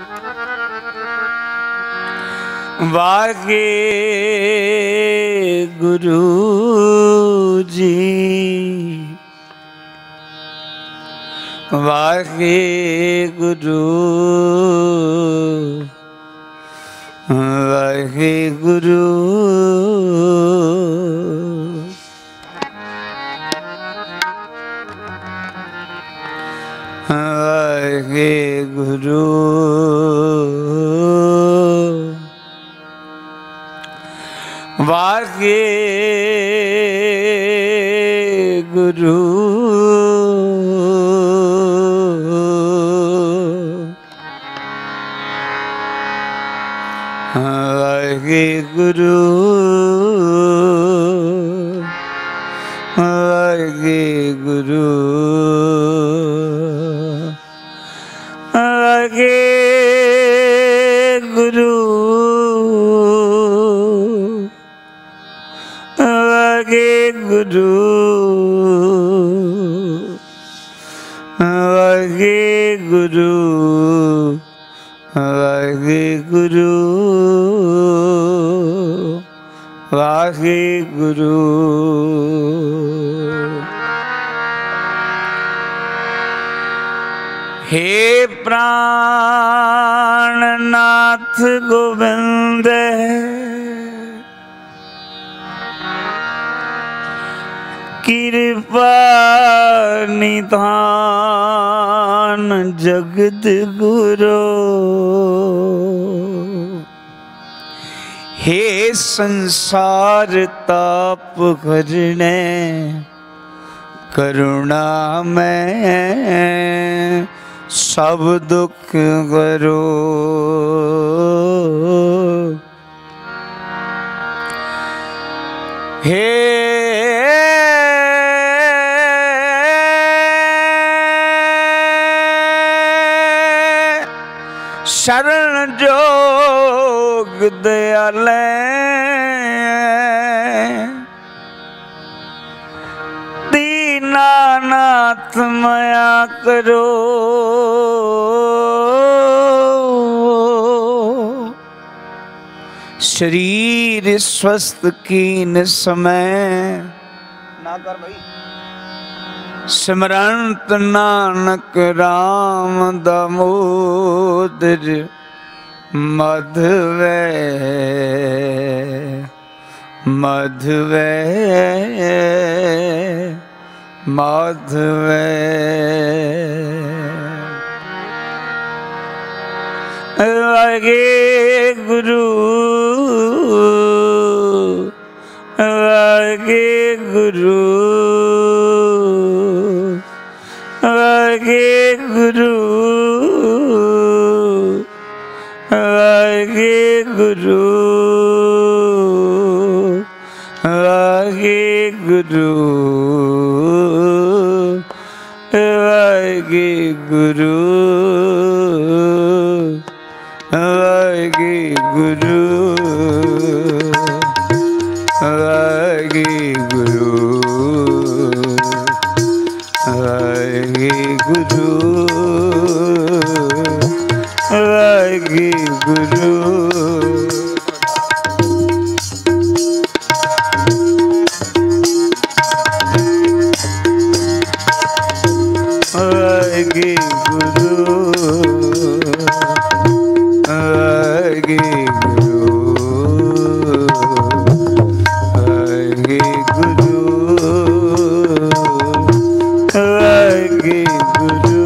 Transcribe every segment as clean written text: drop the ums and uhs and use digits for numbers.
वाहे गुरु जी, वाहे गुरु, वाहे गुरु, वाहे गुरु, वाहे गुरु, वाहे गुरु, वाहे गुरु, वाहे गुरु, वाहे गुरु, वाहे गुरु, वाहे गुरु, वाहे गुरु। हे प्राणनाथ गोविंद, कृपा निधान जगत गुरु, हे संसार ताप हरने करुणा में सब दुख करो। हे शरण जोग दयाले, दीनानाथ माया करो। शरीर स्वस्थ कीन समय ना कर भाई, सिमरंत नानक राम दामोदर माधवे, माधवे, माधवे। वाहे गुरु, वाहे गुरु, वाहे गुरु, वाहे गुरु, वाहे गुरु, वाहे गुरु, वाहे गुरु, वाहे गुरु, वाहे गुरु, वाहे गुरु। वाहे गुरु, वाहे गुरु, वाहे गुरु, वाहे गुरु,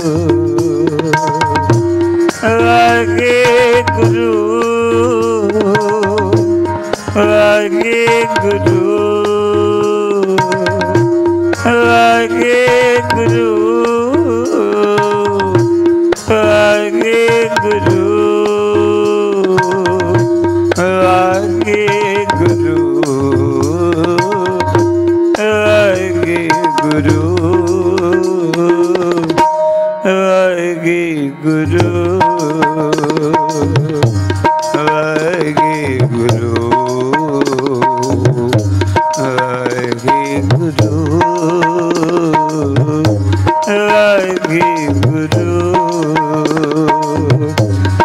वाहे गुरु, वाहे गुरु, वाहे गुरु, वाहे गुरु, वाहे गुरु, वाहे गुरु, वाहे गुरु, वाहे गुरु, वाहे गुरु, वाहे गुरु,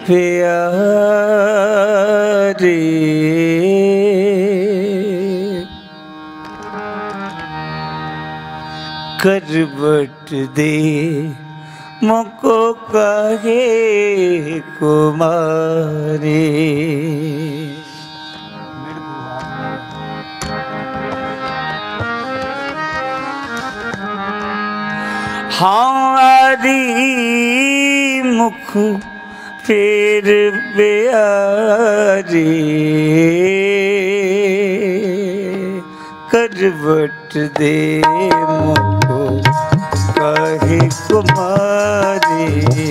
प्यारे करवट दे मुको काहे कुमारे। हमारी मुख फेर प्यारे करवट दे मुको काहे कुमारे।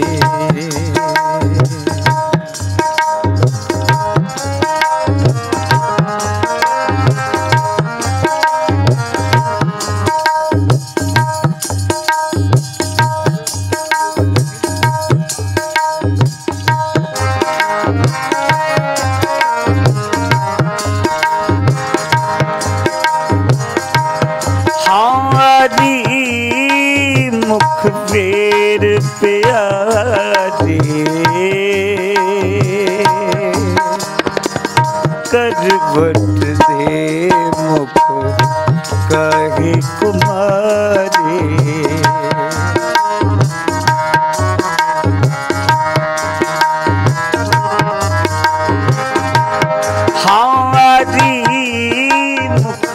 मुख फेर प्यारे करवट दे मुको काहे कुमारे। हमारी मुख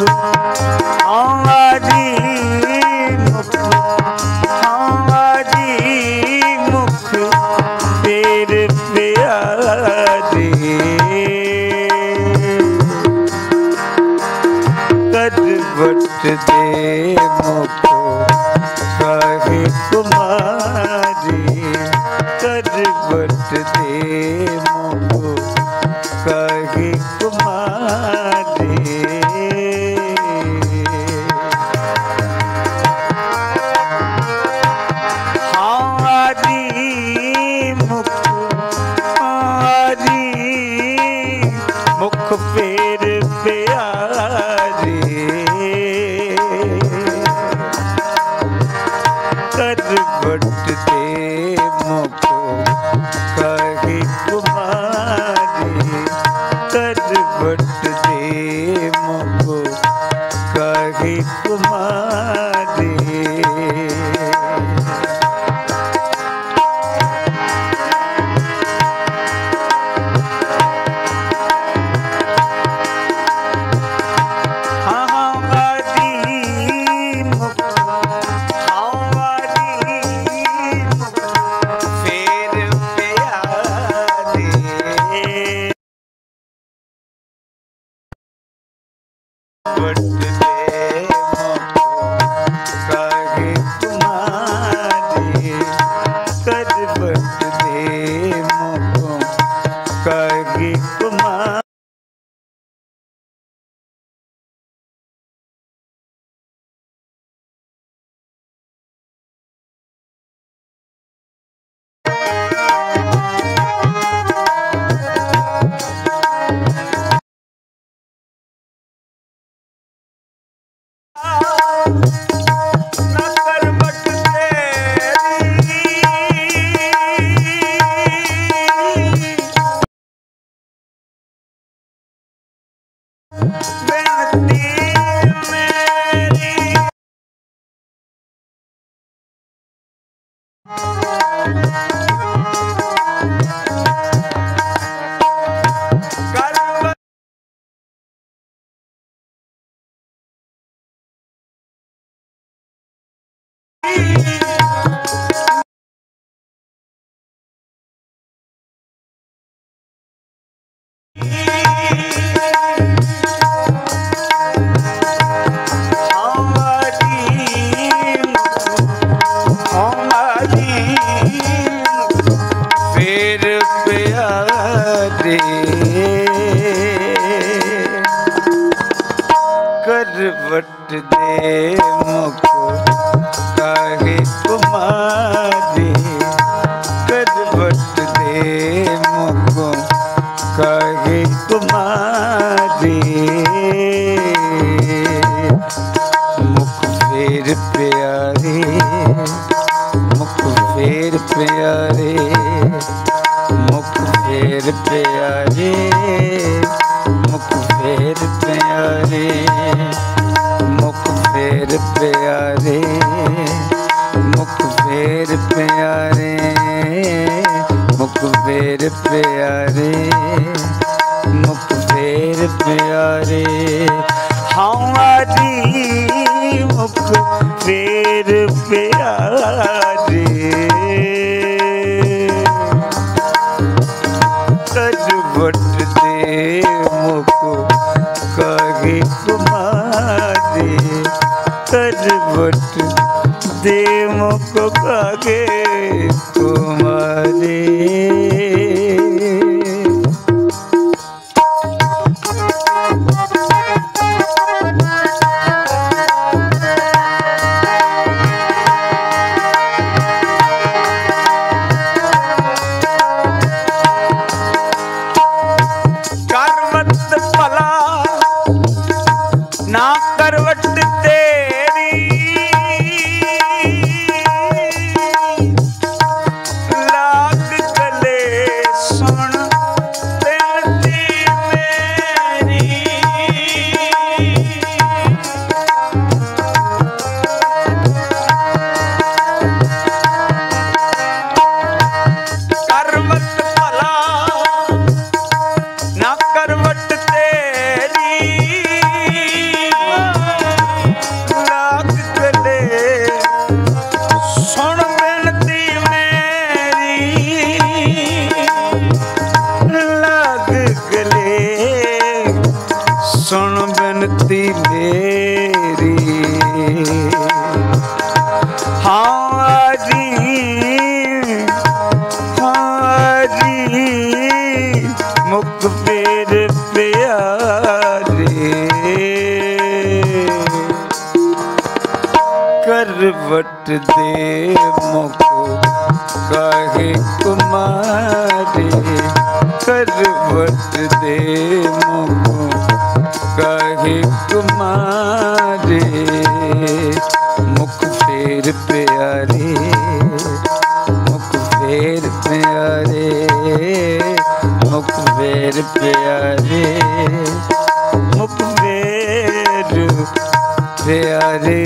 फेर प्यारे करवट दे मुको काहे कुमारे। करवट दे मुको काहे कुमारे। मुख फेर प्यारे करवट दे मुको काहे कुमारे। करवट दे मुको काहे कुमारे। करवट दे मुको काहे कुमारे। करवट दे मुको काहे कुमारे। करवट दे मुको काहे कुमारे। करवट दे मुको काहे कुमारे। मुख फेर प्यारे मुख फेर प्यारे मुख फेर प्यारे मुख फेर प्यारे मुख फेर प्यारे मुख फेर प्यारे मुख फेर प्यारे मुख फेर प्यारे हमारी मुख फेर प्यारे करवट दे मुख काहे कुमारे करवट दे मुख काहे कुमारे ना करवट तेरी लाग गले सुन बिनती मेरी करवट भला ना करवट तेरी सुन बिनती मेरी लाग गले सुन बिनती मेरी हारी हारी मुख फेर प्यारे करवट दे मुख काहे कुमारे करवट दे मुख काहे कुमारे मुख फेर प्यारे मुख फेर प्यारे मुख फेर प्यारे मुख फेर प्यारे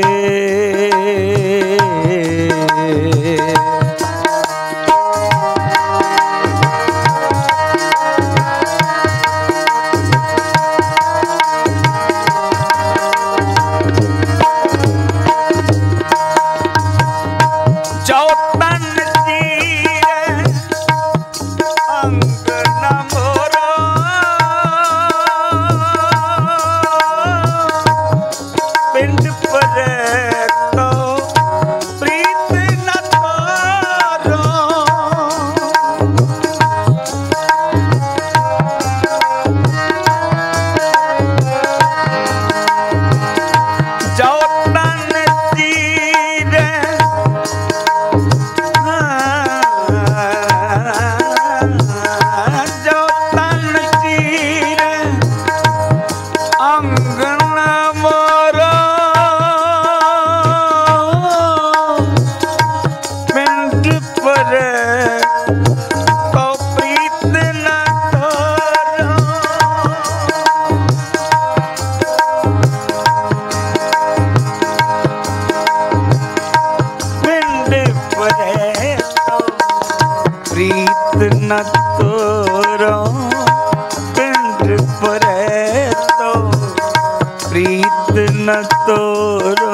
प्रीत न तोरो पिंड परे तो प्रीत न तोरो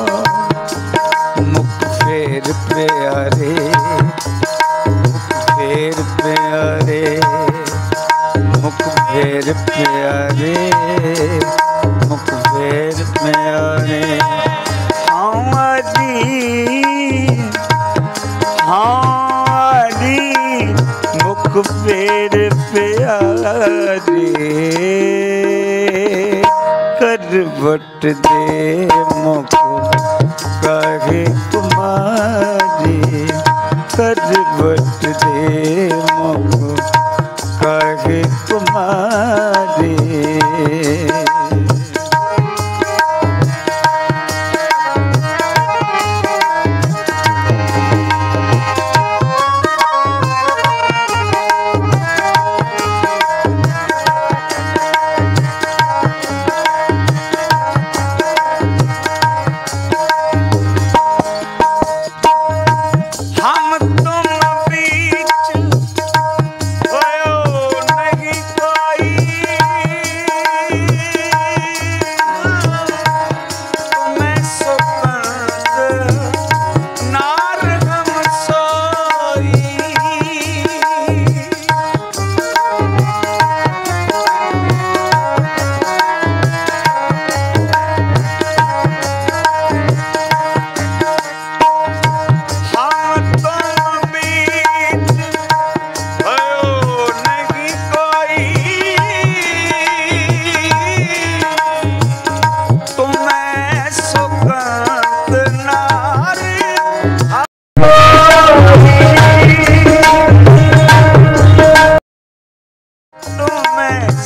मुख फेर प्यारे मुख फेर प्यारे मुख फेर प्यारे मुख फेर प्यारे हमारी हमारी मुख फेर प्यारे करवट दे मुख काहे कुमारे करवट दे मुख काहे कुमारे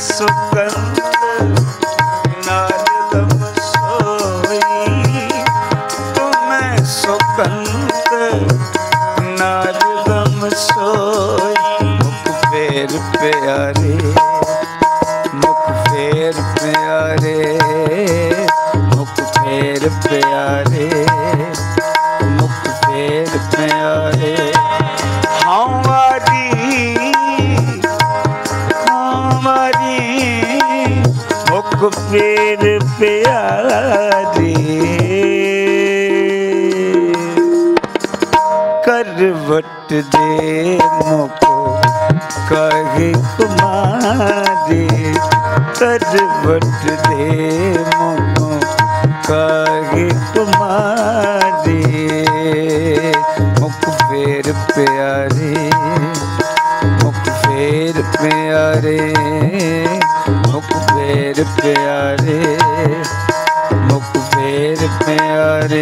सुगंध नारदम सोई, तुम्हें सुगंध नारदम सोई। मुख फेर प्यारे, मुख फेर प्यारे, मुख फेर प्यारे, मुख फेर प्यारे। हमारी मुख फेर प्यारे, करवट दे मुख कहे कुमारी, करवट दे मुख कहे कुमारी। मुख फेर प्यारे, मुख फेर प्यारे, मुख फेर प्यारे, मुख फेर प्यारे।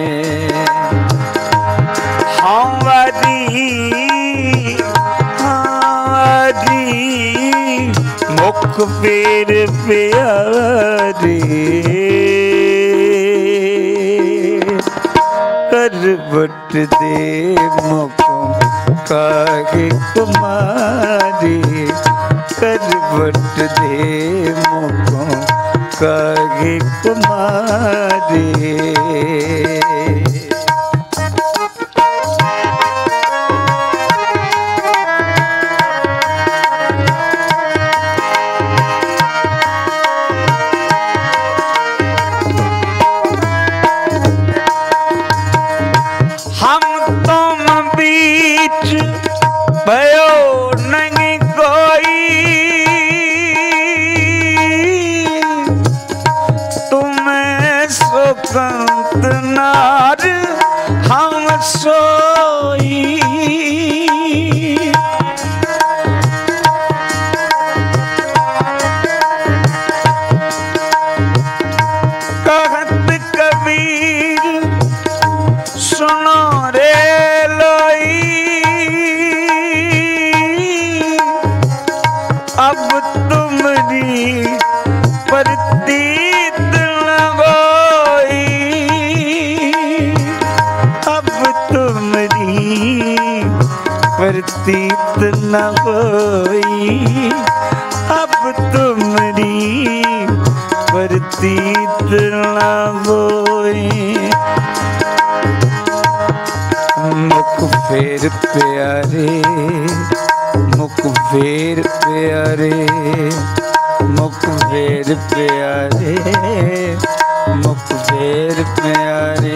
हमारी मुख फेर प्यारे, करवट दे मुख काहे कुमारी, करवट दे मुख काहे कुमारी। भयो नहीं कोई, तुम्हें सुगंध नार हम सोई। कहत कबीर सुनो रे अब तुमरी प्रतीत न होई, अब तुमरी प्रतीत न होई, अब तुमरी प्रतीत न होई। मुख फेर प्यारे, मुख फेर प्यारे, मुख फेर प्यारे, मुख फेर प्यारे।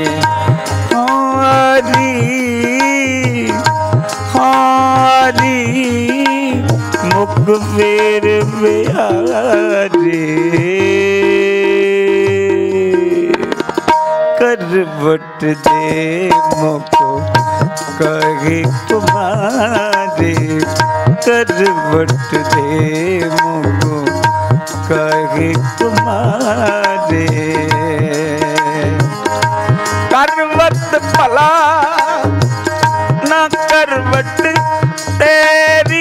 हमारी मुख फेर प्यारे, करवट दे मुख कहे कुमारी, करवट दे मुख कहे कुमारी। करवट भला न करवट तेरी,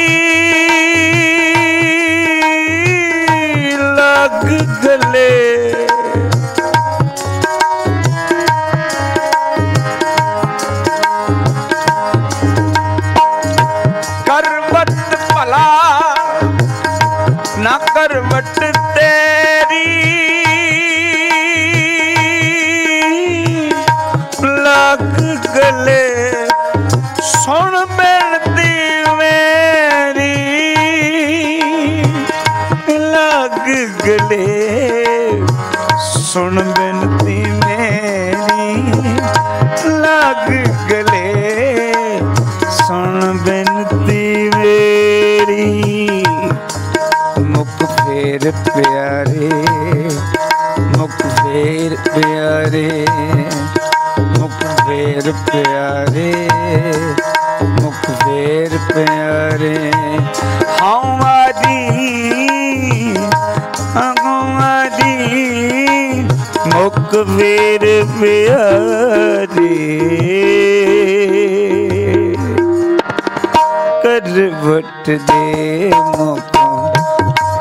लग गले ना करवट तेरी, लग गले सुन बेनती मेरी, लग गले सुन बेनती मेरी, लग गले सुन बेनती मेरी। मुख फेर प्यारे, मुख फेर प्यारे, मुख फेर प्यारे, मुख फेर प्यारे। हमारी मुख फेर प्यारे, करवट दे मुख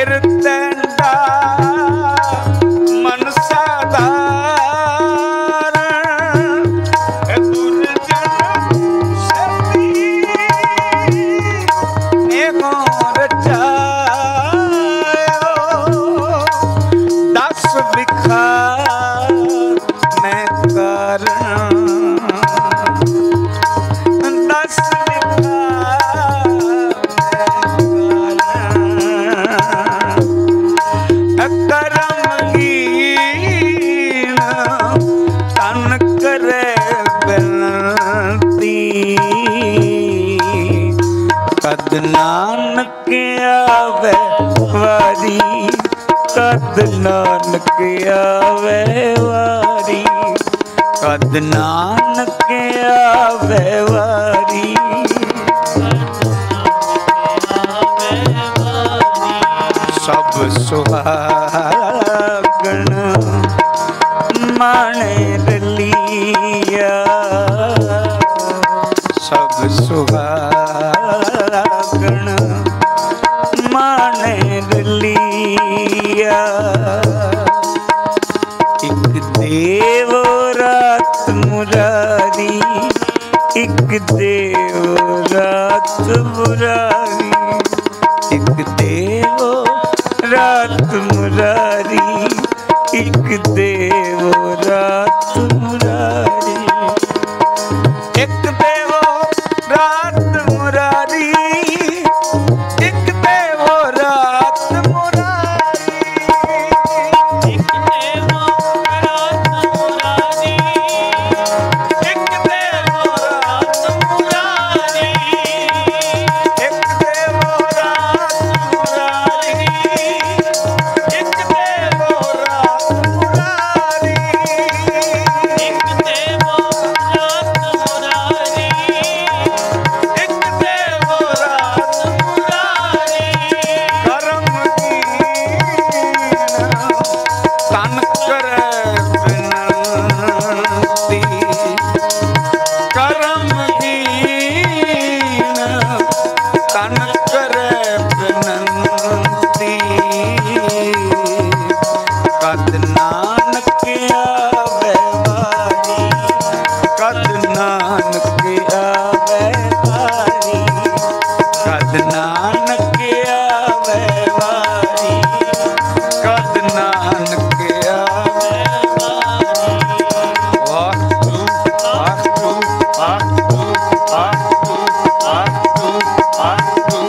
नानक आवे वारी, कद नानक आवे वारी, कद नानक आवे वारी। सब सुहागन माने रलिया, सब सुहागन माने रलिया। एक देव रात मुरारी, एक देव रात मुरारी, एक देव रात मुरारी, एक देव रात मुरारी, एक देव रात मुरारी, एक देव रात मुरारी, एक देव रात मुरारी, एक देव रात मुरारी, एक देव रात मुरारी, एक देव रात मुरारी, एक देव रात मुरारी, एक देव रात मुरारी। करम कीन तन करे बिनती, करम कीन तन करे बिनती, कद नानक आवे वारी, कद नानक आवे वारी, कद नानक आवे वारी, कद नानक आवे वारी। वाहगुरू वाहगुरू वाहगुरू वाहगुरू वाहगुरू वाहगुरू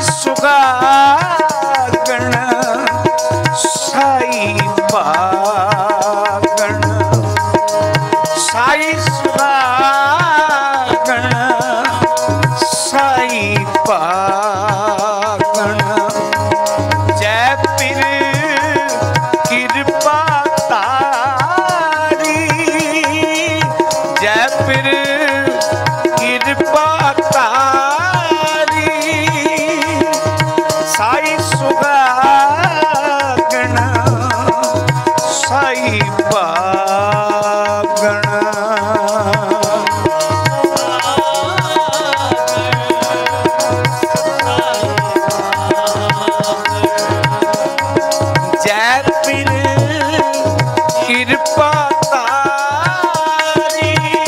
सुगागण साई बागण साई सुगागण साई बागण जय पीर कृपा तारी जय पीर कृपा तारी साई सुगागण साई बागण जय पीर कृपा तारी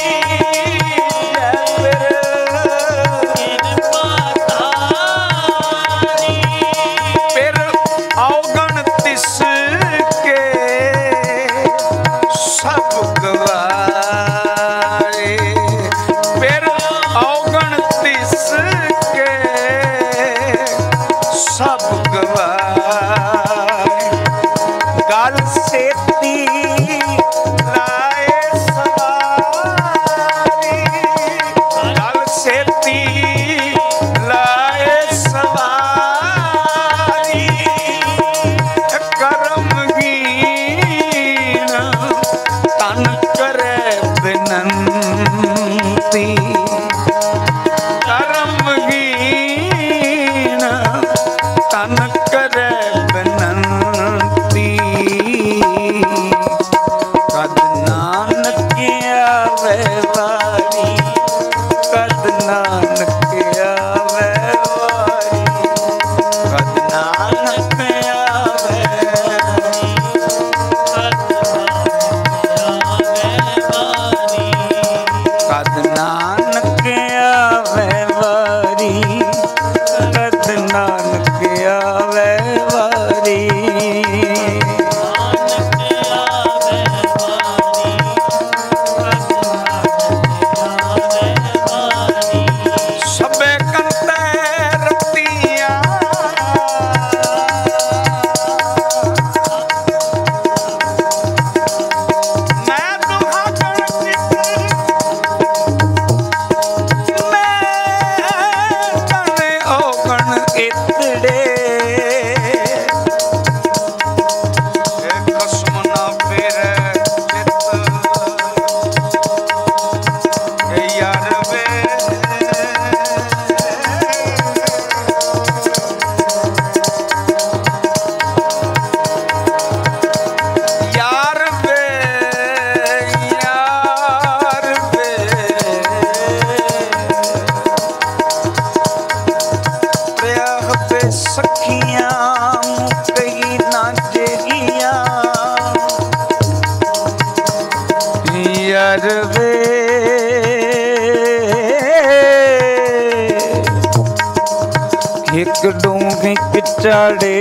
एक डूंघी चाड़े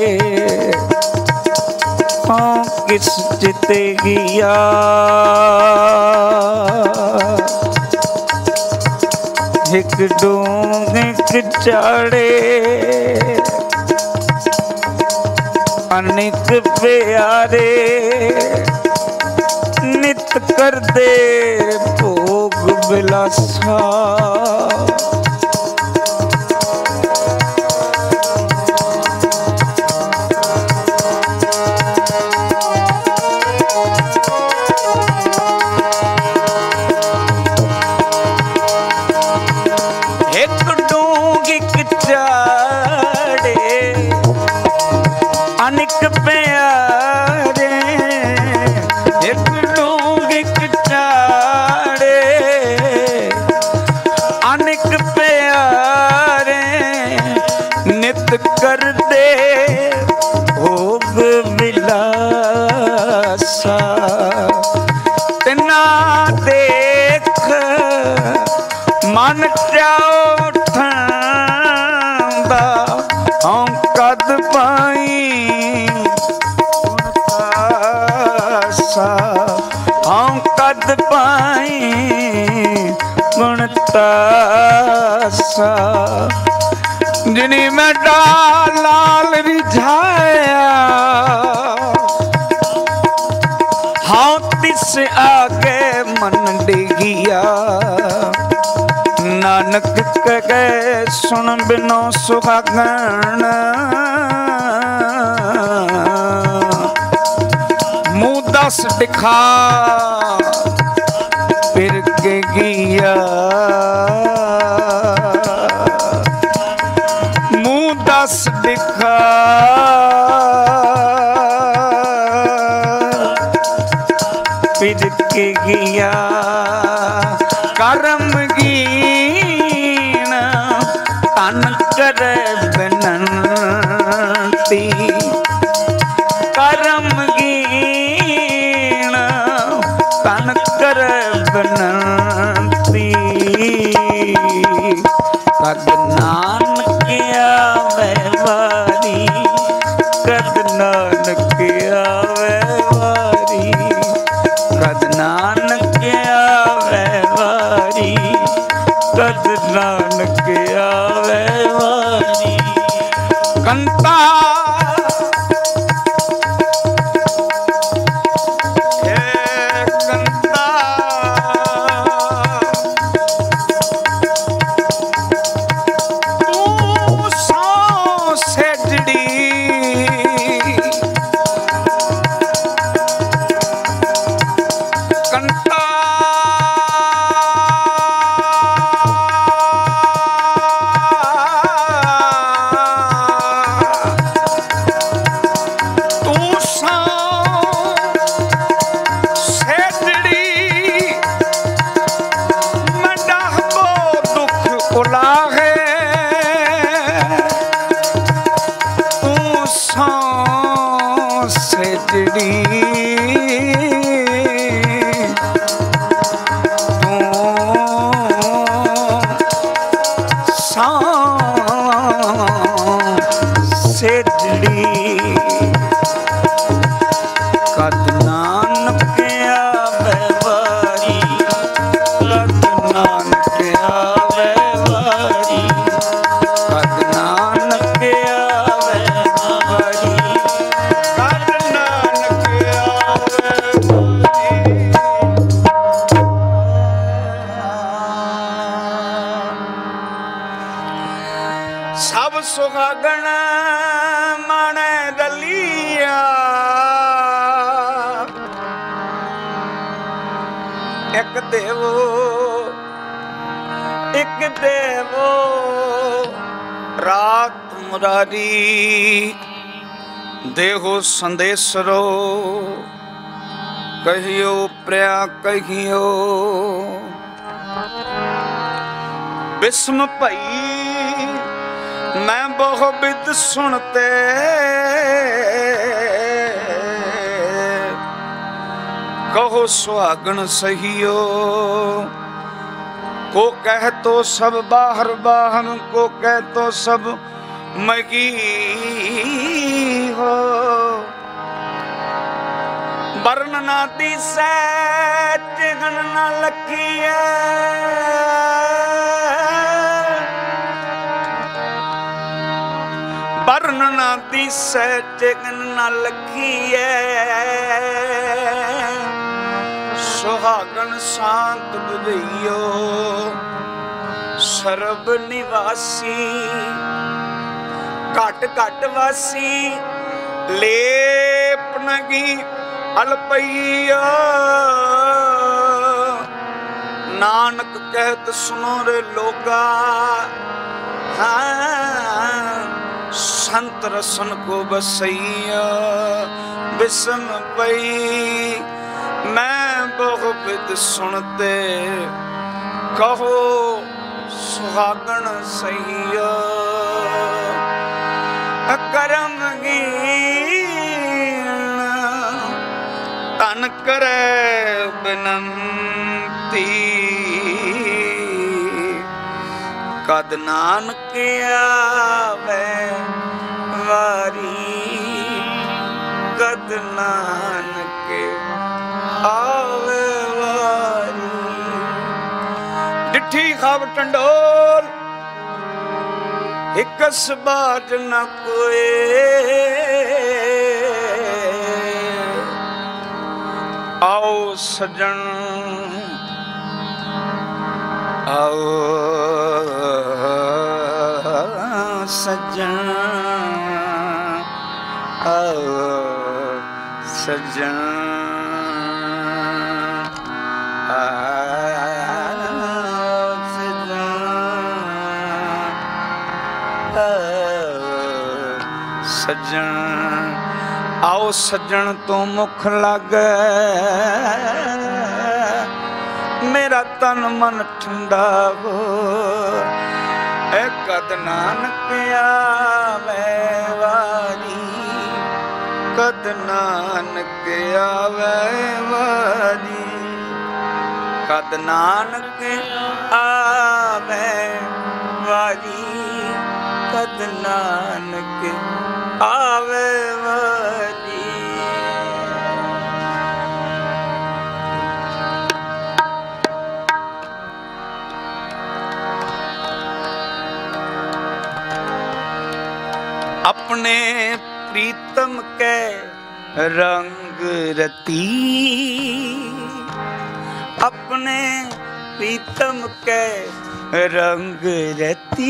पाँव किस चिते गिया एक डूंघी चाड़े अनेक प्यारे नित कर दे भोग बिलासा अनेक प्यारे एक डूंघी चाड़े अनेक प्यारे नित कर दे भोग विलासा तिना देख मन जाओ ठंडा हम कद पाई हम कद पाई गुणतासा जिनी में लाल रिझाया हाँ तिस आगे मन डिगिया नानक कहे सुन बिनो सुहागन मुँह दस दिखा फिर के गिया मुँह दस दिखा फिर के गिया करम गीन तन करे बिनती करम गीन तन करे बिनती कद नानक आवे वारी कद नानक आवे वारी कद नानक आवे वारी कद नानक आवे वारी कंता सब सुहागण माने दलिया एक देवो रात मुरारी देहो संदेशरो कहियो प्रया कहियो बिस्म भई मैं बहु बिद सुनते कहो सुहागन सहियो को कह तो सब बाहर बाहर को कह तो सब मगी हो वर्णना दिसै चिगन न लखिया वर्णना दिसै चिगन न लखिए सुहागन शांत बुझियो सर्ब निवासी घट घट वासी लेप नगी अलपैया नानक कहत सुनो रे लोगा हाँ संत रसन को बसैया बिसम पई मैं बहु विद सुनते कहो सुहागन सैया करम गीन तन करे बिनती कद नानक आवे वारी कद नानक आवे वारी डिठी खाब टंडोल एकस बाज न कोए आओ सजन आओ सजन आओ सजन सजन आओ सजन तो मुख लागे मेरा तन मन ठंडा हो ए कद नानक आवे वारी कद नानक आवे वारी कद नानक आवे वारी कद नानक आवे वारी। अपने प्रीतम के रंग रती अपने प्रीतम के रंग रती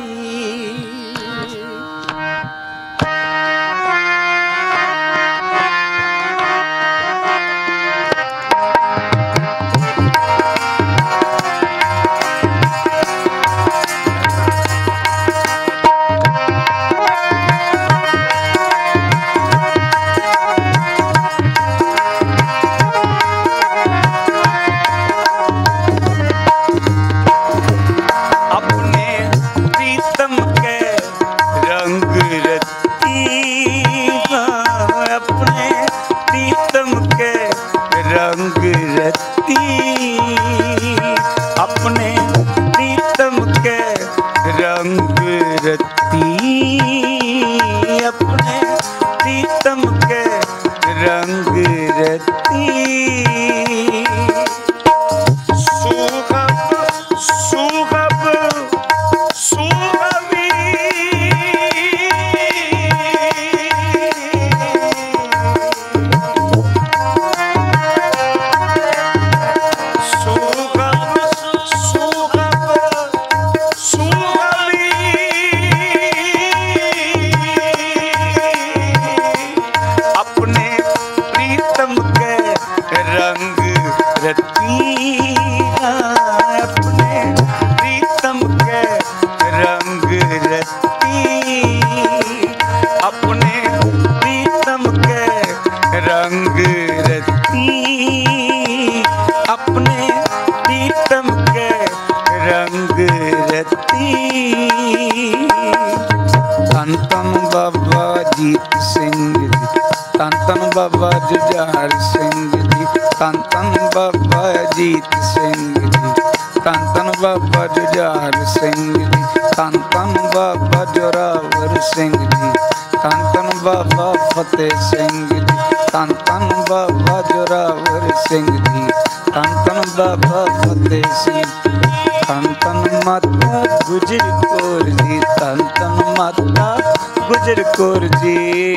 बाबा जुझार सिंह जी तन तन बाबा अजीत सिंह जी तन तन बाबा जुझार सिंह जी तन तन बाबा जोरावर सिंह जी तन तन बाबा फतेह सिंह जी तन तन बाबा जोरावर सिंह जी तन तन बाबा फतेह सिंह तन तन माता गुजर कौर जी तन तन माता गुजर कौर जी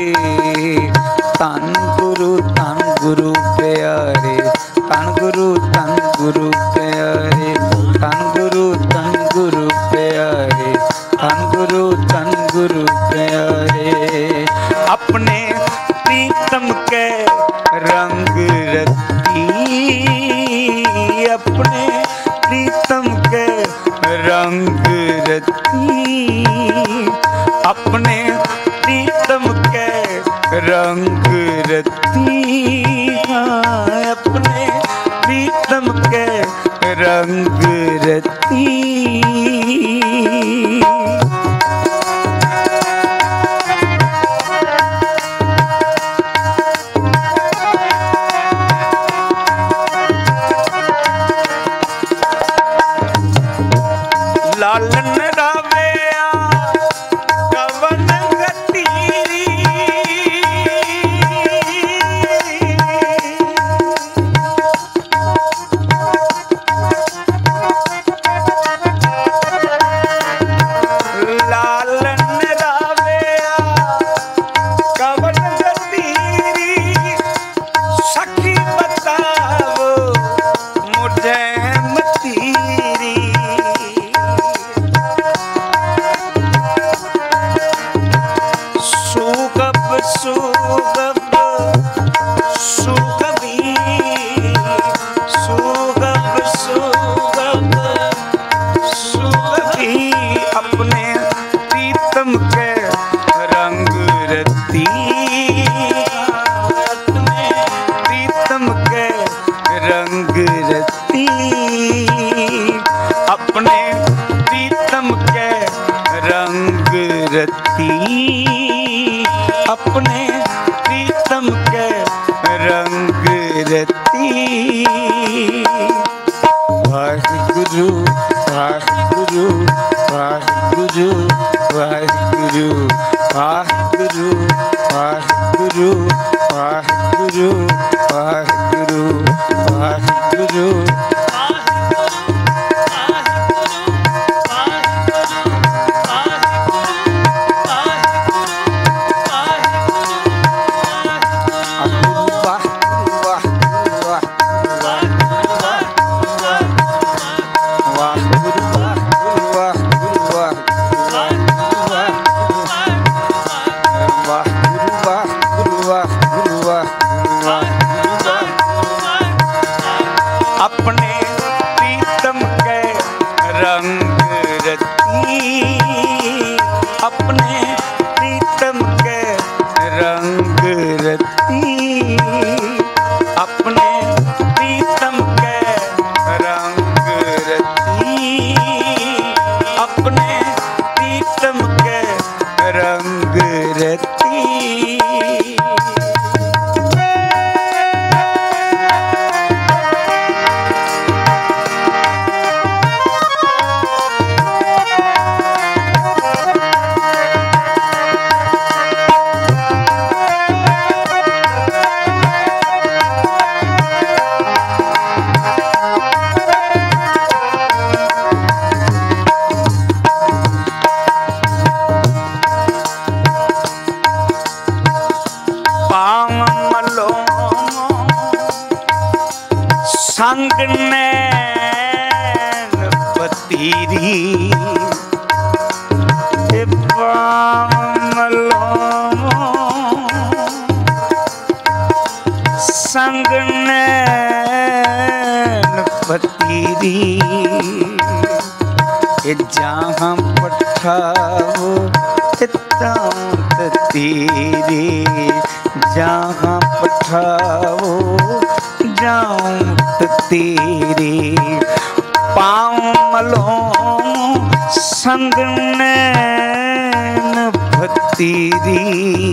तन गुरु प्यारे तन गुरु प्यारे तन गुरु प्यारे तन गुरु प्यारे अपने प्रीतम के रंग रती अपने प्रीतम के रंग रती अपने प्रीतम के रंग रती अपने प्रीतम के रंग रती लालन रावेया कवन गतीरी अपने प्रीतम के रंग रती। वाहिगुरु वाहिगुरु वाहिगुरु वाहिगुरु वाहिगुरु वाहिगुरु वाहिगुरु वाहिगुरु वाहिगुरु अपने प्रीतम के रंग रती। अपने प्रीतम के रंग रती। अपने प्रीतम के रंग रती। अपने प्रीतम के रंग रती। संग नैन पतीरी संग नैन पतीरी जहाँ पठाओ तीरी। जहाँ पठाओ जाऊं तेरे पाँव मलों संग नैन भतीरी।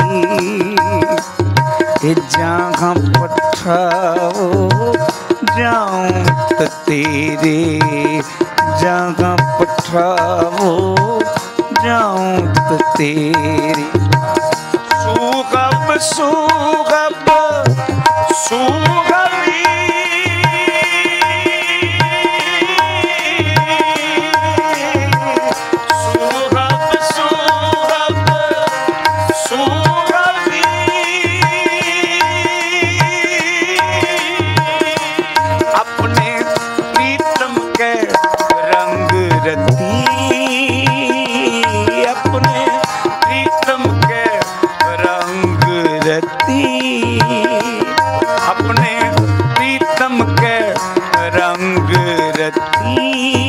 जहाँ पठाओ जाऊं तेरे। जहाँ पठाओ जाऊं तेरे। सुगब सुगब सुगबी अपने प्रीतम के रंग रती।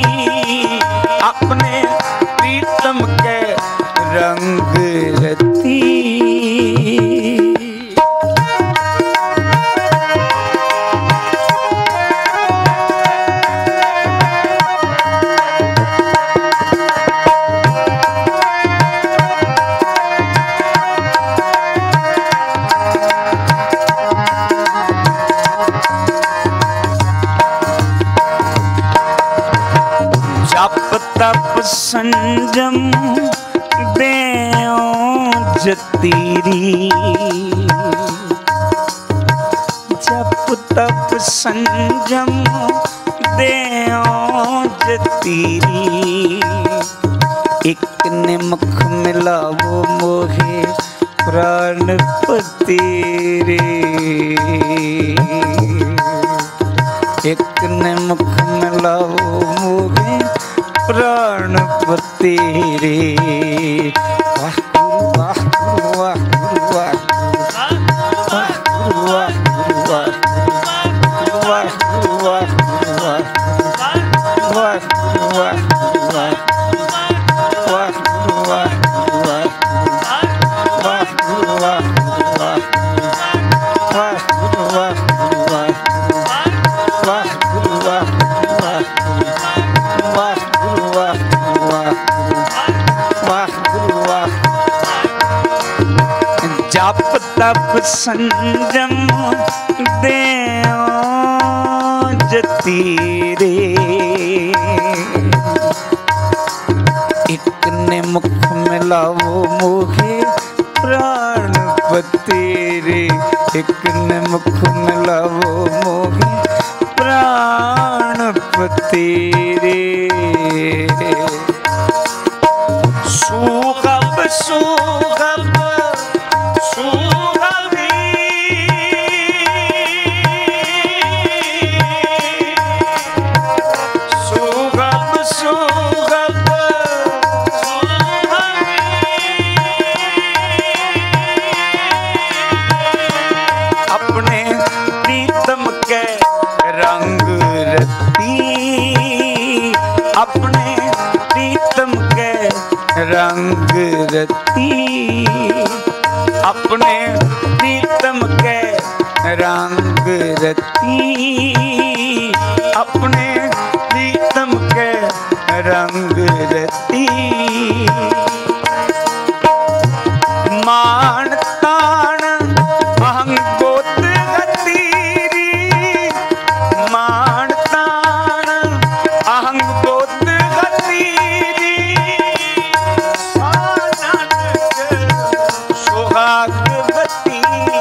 अपने प्रीतम के रंग रती। जप तप संजम देओ जतीरी। जप तप संजम देओ जतीरी। एक निमख मिलावो मोहे प्राणपति रे। एक निमख मिलावो मोहे प्राणपति रे। वाह वाह वाह वाह। तब संजम देओ जतीरे। एक ने मुख मिलावो मोहे प्राणपति रे। एक ने मुख मिलावो मोहे प्राणपति रे। सुगब सुगब सुगबी सुगब सुगब अपने प्रीतम के रंग रती। अपने प्रीतम के रंग रती। अपने प्रीतम के रंग रती। अपने प्रीतम के रंग रती। मान तान अहंग गोत गतीरी। मान तान अहंग गोत गतीरी। सुहागवती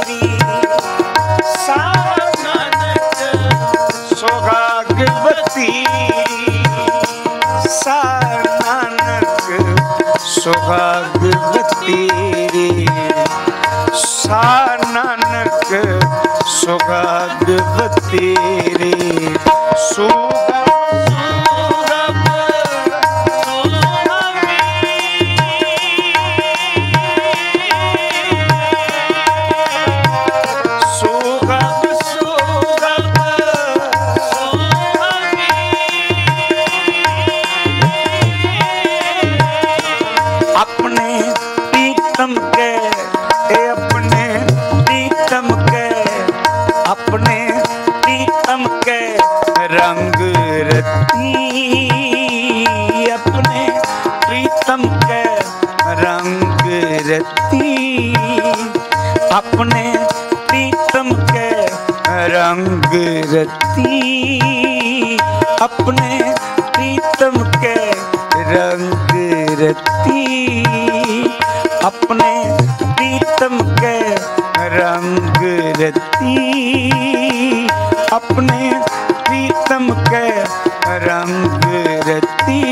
सुहागवती सानक सुहागवती सानक सुहागवती रे। सुगब अपने प्रीतम के अपने प्रीतम के अपने प्रीतम के रंग रती। अपने प्रीतम के रंग रती। अपने प्रीतम के रंग रती। अपने प्रीतम के रंग रती। अपने प्रीतम के रंग रती। अपने प्रीतम के रंग रती।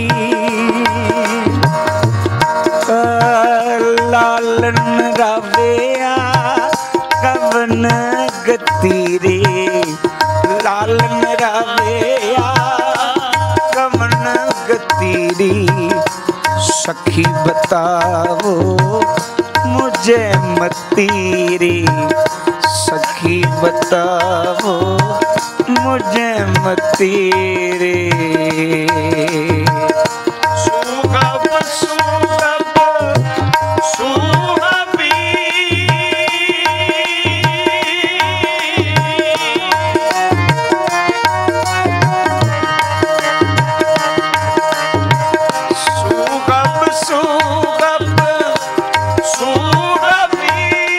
लालन रावेया कवन गति रे। लालन रावेया कवन गति रे। सखी बताओ मुझे मती रे। सखी बताओ मुझे मती रे। सुगब सुगब सुगबी सुगब सुगब सुगबी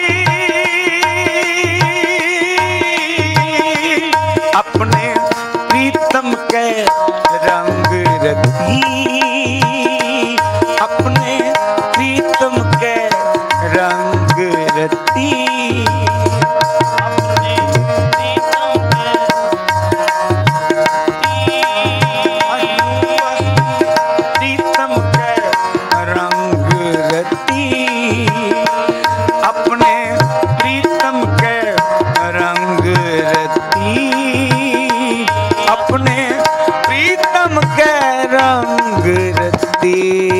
अपने प्रीतम के रंग रती। अपने प्रीतम के रंग रती। प्रीतम के रंग रती। अपने प्रीतम के रंग रती। अपने प्रीतम के रंग रती।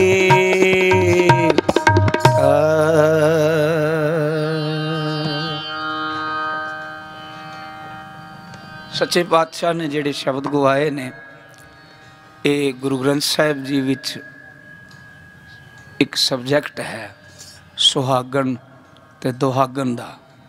सच्चे पातशाह ने जेड़े शब्द गवाए ने ये गुरु ग्रंथ साहिब जी विच एक सबजैक्ट है सुहागन ते दुहागन दा।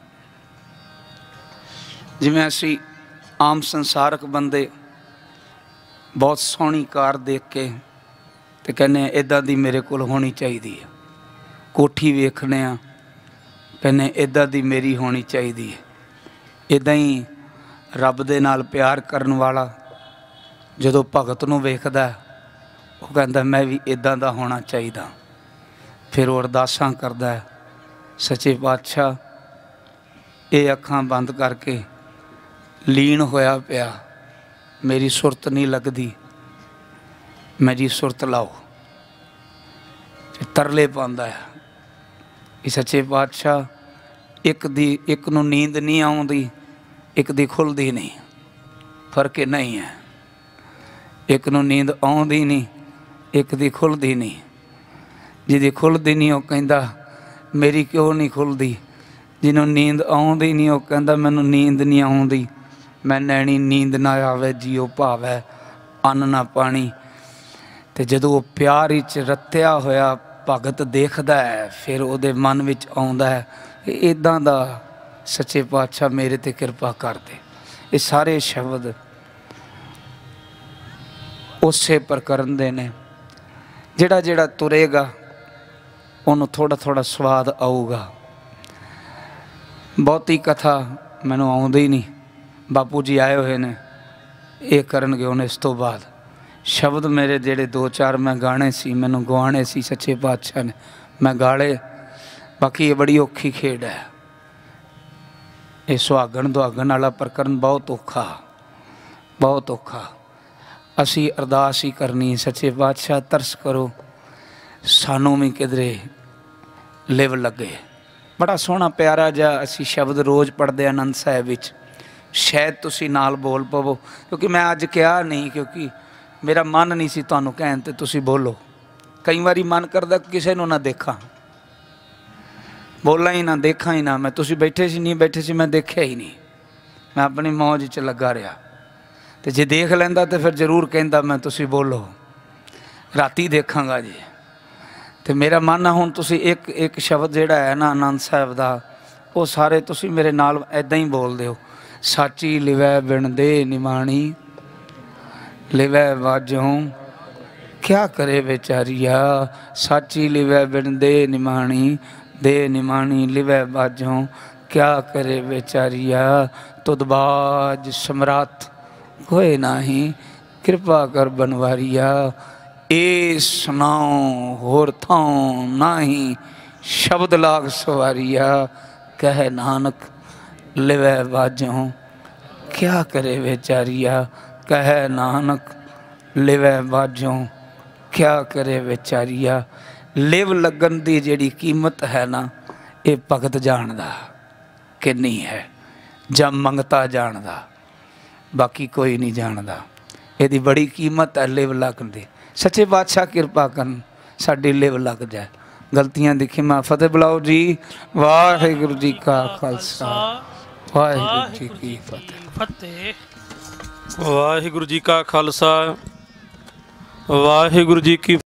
जिवें असी आम संसारक बंदे बहुत सोहनी कार देख के ते कहने इदां दी मेरे कोल होनी चाहिए। कोठी वेखने कहने इदा दी मेरी होनी चाहिए है। इदा ही रब दे नाल प्यार करन वाला जदों भगत नूं वेखदा वो कहता मैं भी इदा दा होना चाहिए। फिर वो अरदासां करदा है, सच्चे पातशाह ये अखां बंद करके लीन होया पिया, मेरी सुरत नहीं लगती, मेरी सुरत लाओ। तरले पांदा है कि सच्चे पातशाह एक नूं नींद नहीं आउंदी, एक दी खुलदी नहीं, फर्क नहीं है। एक नूं नींद आउंदी नहीं, एक दी खुलदी नहीं। जिहदी खुलदी नहीं वो कहंदा मेरी क्यों नहीं खुलदी, जिन्हों नींद आउंदी नहीं वो कहंदा मैनूं नींद नहीं आउंदी। मैं नैनी नींद ना आवे जीओ भावै अन्न ना पानी। तो जदों वो प्यार विच रत्या होया भगत देखदा है फिर उहदे मन विच आउंदा है इदां दा सच्चे पातशाह मेरे ते कृपा कर दे। ये सारे शब्द उसे प्रकरण दे ने। जिहड़ा जिहड़ा तुरेगा उन्होंने थोड़ा थोड़ा स्वाद आऊगा। बहुती कथा मैनूं आउंदी ही नहीं, बापू जी आए हुए ने ये करनगे। हुण इस तो बाद शब्द मेरे जेड़े दो चार मैं गाने सी मैनूं गवाने सी सच्चे पातशाह ने मैं गाले। बाकी ये बड़ी औखी खेड है। ये सुहागण दुहागण वाला प्रकरण बहुत औखा, बहुत औखा। असी अरदास ही करनी सच्चे पातशाह तरस करो सानू भी किधरे लिव लगे। बड़ा सोहना प्यारा जा असी शब्द रोज़ पढ़ते आनंद साहिब विच, शायद तुसी नाल बोल पवो क्योंकि मैं अज कहा नहीं, क्योंकि मेरा मन नहीं सी तुहानू कहन ते तुसी बोलो। कई बारी मन करदा किसी नूं ना देखा, बोला ही ना, देखा ही ना। मैं तुसी बैठे सी नहीं बैठे सी मैं देखा ही नहीं, मैं अपनी मौज च लगा रहा। तो जे देख लैंदा तो फिर जरूर कहंदा मैं तुसी बोलो, राती देखांगा जी। तो मेरा मन है हुण तुसी एक एक शब्द जिहड़ा है ना आनंद साहिब दा वो सारे तुसी मेरे नाल ऐदां ही बोल दिओ। साची लिवै बिन दे निमाणी, लिवै वाजों क्या करे बेचारिया। साची लिवै बिन दे निमाणी, दे निमाणी लिवै बाजों क्या करे बेचारिया। तुदबाज सम्राट कोई नाही, कृपा कर बनवारिया। ए सुनाओ होर थाओ नाही, शब्द लाग सवारिया। कह नानक लिवै बाजों क्या करे बेचारिया। कह नानक लिवै बाजों क्या करे बेचारिया। लिव लगन की जिहड़ी कीमत है ना ये भगत जानदा किन्नी है, जब मंगता जानदा, बाकी कोई नहीं जानदा। यदी बड़ी कीमत है लिव लगन दी। सच्चे बादशाह कृपा करन साडी लिव लग जाए। गलतियां दिखी मैं फतेह बुलाओ जी। वाहिगुरू जी का खालसा, वाहिगुरू जी की फतेह। वाहिगुरू जी का खालसा, वाहिगुरू जी की